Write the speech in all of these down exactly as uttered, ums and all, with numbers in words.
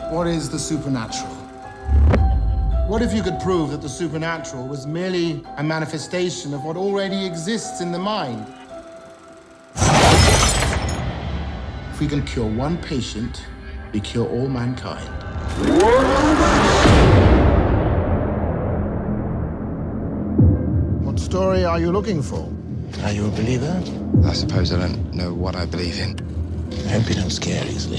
What is the supernatural? What if you could prove that the supernatural was merely a manifestation of what already exists in the mind? If we can cure one patient, we cure all mankind. What story are you looking for? Are you a believer? I suppose I don't know what I believe in. I hope you don't scare easily.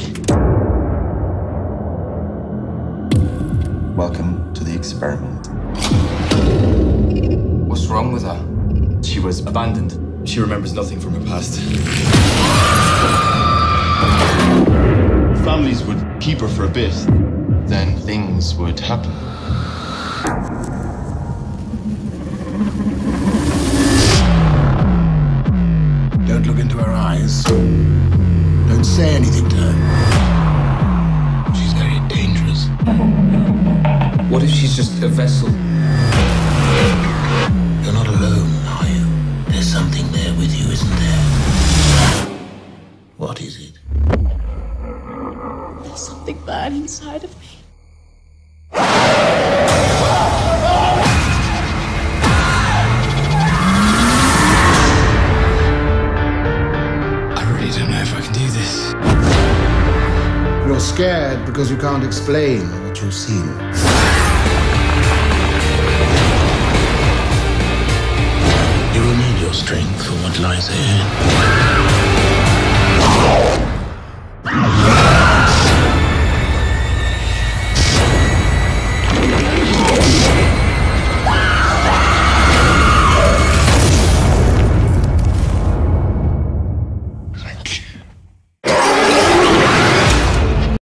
Welcome to the experiment. What's wrong with her? She was abandoned. She remembers nothing from her past. Families would keep her for a bit, then things would happen. Don't look into her eyes. Don't say anything to her. She's very dangerous. What if she's just a vessel? You're not alone, are you? There's something there with you, isn't there? What is it? There's something bad inside of me. I really don't know if I can do this. You're scared because you can't explain what you've seen. You will need your strength for what lies ahead.